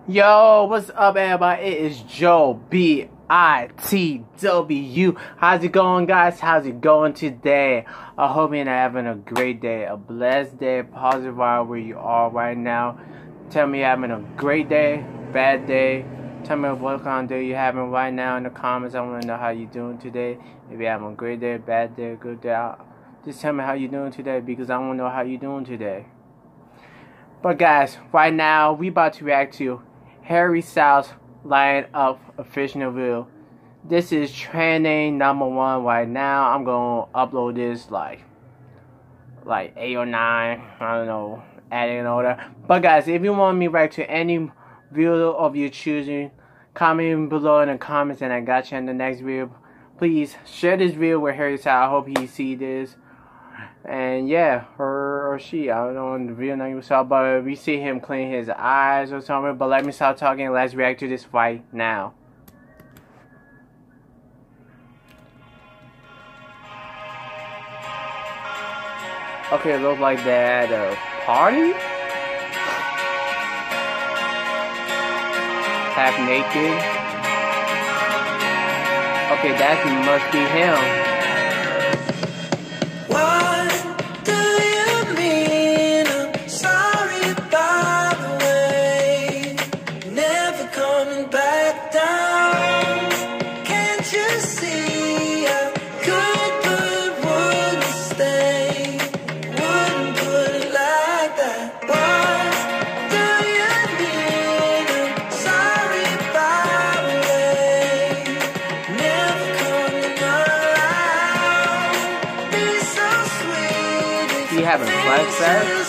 Yo, what's up, everybody? It is Joe BITW. How's it going, guys? How's it going today? I hope you're having a great day, a blessed day, positive vibe where you are right now. Tell me you're having a great day, bad day. Tell me what kind of day you're having right now in the comments. I want to know how you're doing today. If you're having a great day, bad day, good day. Just tell me how you're doing today because I want to know how you're doing today. But guys, right now we about to react to Harry Styles Light Up official review. This is trending #1 right now. I'm gonna upload this like 8 or 9. I don't know, adding and all that. But guys, if you want me to react to any video of your choosing, comment below in the comments and I got you in the next video. Please share this video with Harry Styles. I hope he see this. And yeah, her or she, I don't know in the video name we saw, but we see him clean his eyes or something. But let me stop talking and let's react to this right now. Okay, it looks like they're at a party? Half naked. Okay, that must be him. He having flashbacks?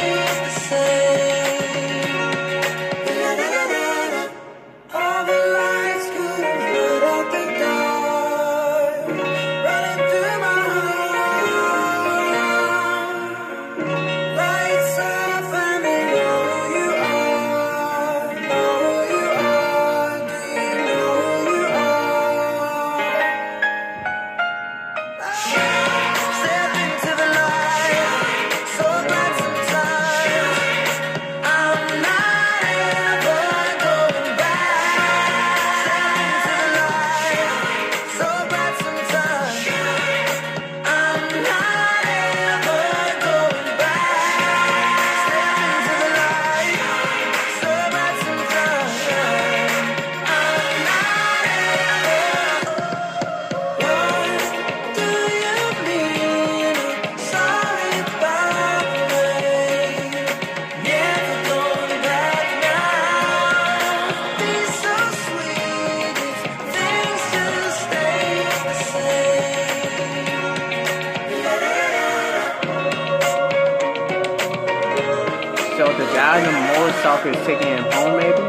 So the guy in the motorcycle is taking him home, maybe?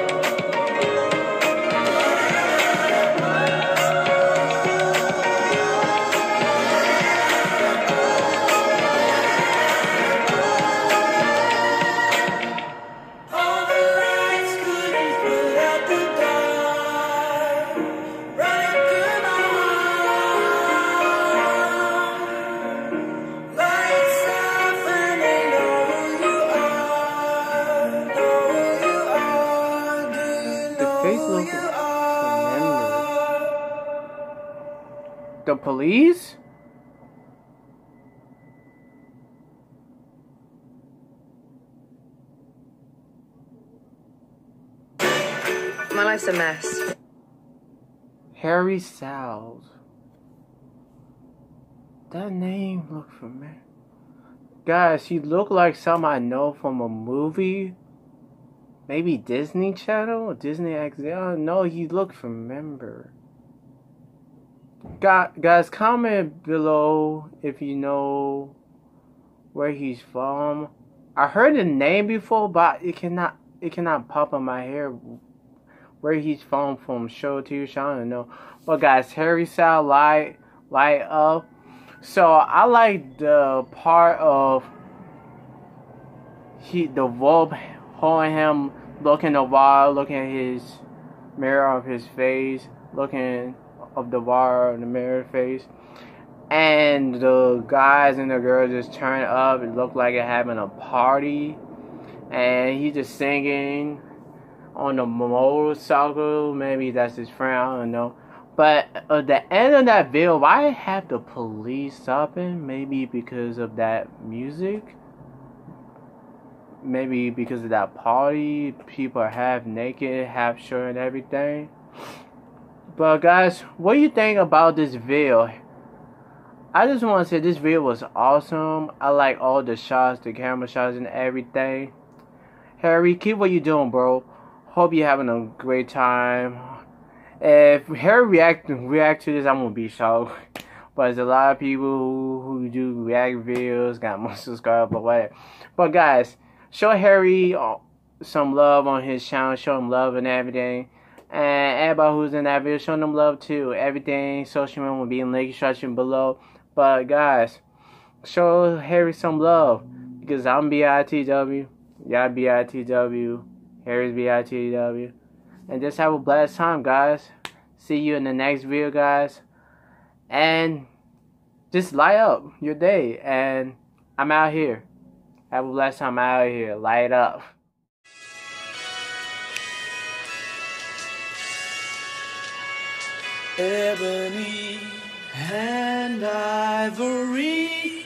The police? My life's a mess. Harry Styles. That name looked familiar. Guys, he looked like someone I know from a movie. Maybe Disney Channel or Disney XD. I don't know. He looked familiar. Guys, comment below if you know where he's from. I heard the name before, but it cannot pop in my head where he's from show to show. I don't know. But guys, Harry Styles light up. So I like the part of the Volpe holding him, looking at the wall, looking at his mirror of his face, looking of the wall in the mirror face, and the guys and the girls just turn up. It looked like it having a party, and he just singing on the motorcycle. Maybe that's his friend. I don't know. But at the end of that video, why have the police stopping? Maybe because of that music. Maybe because of that party. People are half naked, half shirt, and everything. But guys, what do you think about this video? I just want to say this video was awesome. I like all the shots, the camera shots, and everything. Harry, keep what you're doing, bro. Hope you're having a great time. If Harry react to this, I'm gonna be shocked. But there's a lot of people who do react videos, got more subscribers, but whatever. But guys, show Harry some love on his channel. Show him love and everything. And everybody who's in that video, show them love too. Everything, social media will be in the link instruction below. But guys, show Harry some love. Because I'm BITW. Y'all BITW. Harry's BITW. And just have a blessed time, guys. See you in the next video, guys. And just light up your day. And I'm out here. Have a blessed time out here. Light up. Ebony and ivory.